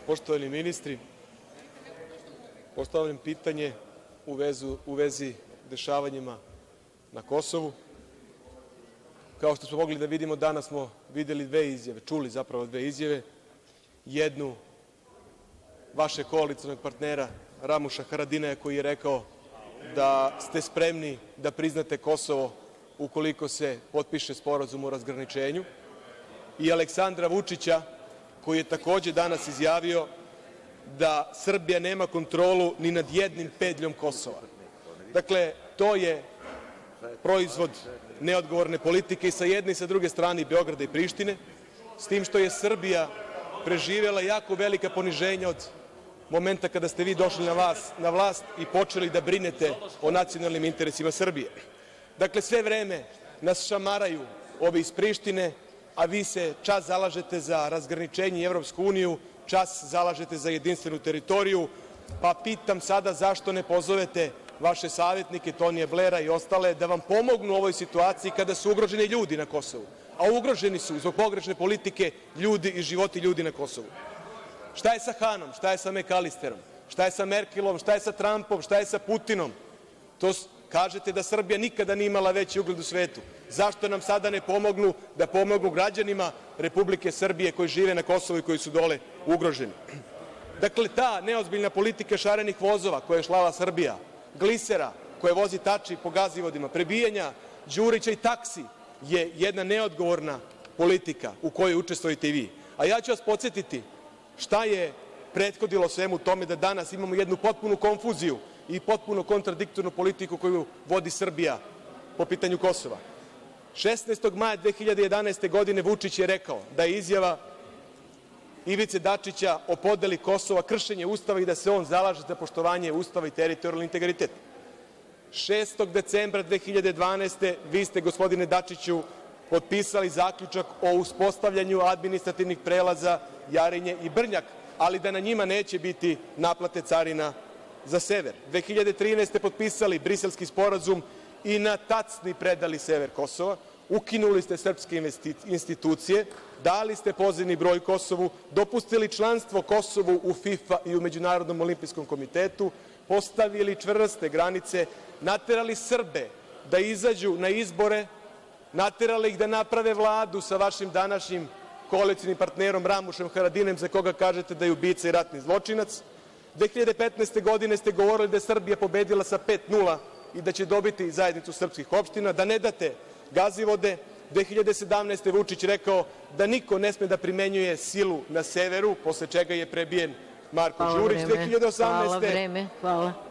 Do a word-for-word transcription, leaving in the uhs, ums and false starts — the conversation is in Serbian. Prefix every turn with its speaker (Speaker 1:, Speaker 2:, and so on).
Speaker 1: poštovani ministri, postavljam pitanje u vezi dešavanjima na Kosovu. Kao što smo mogli da vidimo, danas smo videli dve izjave, čuli zapravo dve izjave. Jednu vašeg koalicionog partnera Ramuša Haradinaja, koji je rekao da ste spremni da priznate Kosovo ukoliko se potpiše sporazum o razgraničenju, i Aleksandra Vučića, koji je takođe danas izjavio da Srbija nema kontrolu ni nad jednim pedljom Kosova. Dakle, to je proizvod neodgovorne politike i sa jedne i sa druge strane, Beograda i Prištine, s tim što je Srbija preživela jako velika poniženja od momenta kada ste vi došli na vlast i počeli da brinete o nacionalnim interesima Srbije. Dakle, sve vreme nas šamaraju ovi iz Prištine, a vi se čas zalažete za razgraničenje i Evropsku uniju, čas zalažete za jedinstvenu teritoriju, pa pitam sada zašto ne pozovete vaše savetnike, Tonija Blera i ostale, da vam pomognu u ovoj situaciji kada su ugroženi ljudi na Kosovu, a ugroženi su zbog pogrešne politike ljudi i životi ljudi na Kosovu. Šta je sa Hanom, šta je sa Mekalisterom, šta je sa Merkelom, šta je sa Trampom, šta je sa Putinom? Kažete da Srbija nikada nije imala veći ugled u svetu. Zašto nam sada ne pomognu da pomognu građanima Republike Srbije koji žive na Kosovu i koji su dole ugroženi? Dakle, ta neozbiljna politika šarenih vozova koje je slala Srbija, glisera koje vozi Tači po gazivodima, prebijanja Đurića i taksi je jedna neodgovorna politika u kojoj učestvujete i vi. A ja ću vas podsetiti šta je prethodilo svemu tome da danas imamo jednu potpunu konfuziju i potpuno kontradiktornu politiku koju vodi Srbija po pitanju Kosova. šesnaestog maja dve hiljade jedanaeste godine Vučić je rekao da je izjava Ivice Dačića o podeli Kosova kršenje Ustava i da se on zalaže za poštovanje Ustava i teritorijalni integritet. šestog decembra dve hiljade dvanaeste vi ste, gospodine Dačiću, potpisali zaključak o uspostavljanju administrativnih prelaza Jarinje i Brnjak, ali da na njima neće biti naplate carina za sever. dve hiljade trinaeste potpisali Briselski sporazum i na tacni predali sever Kosova, ukinuli ste srpske institucije, dali ste pozivni broj Kosovu, dopustili članstvo Kosovu u FIFA i u Međunarodnom olimpijskom komitetu, postavili čvrste granice, naterali Srbe da izađu na izbore, naterali ih da naprave vladu sa vašim današnjim koalicionim partnerom Ramušem Haradinajem, za koga kažete da je ubica i ratni zločinac. dve hiljade petnaeste godine ste govorili da je Srbija pobedila sa pet nula i da će dobiti zajednicu srpskih opština, da ne date Gazivode. dve hiljade sedamnaeste Vučić rekao da niko ne sme da primenjuje silu na severu, posle čega je prebijen Marko Đurić.
Speaker 2: Hvala, vreme. Hvala, vreme. Hvala.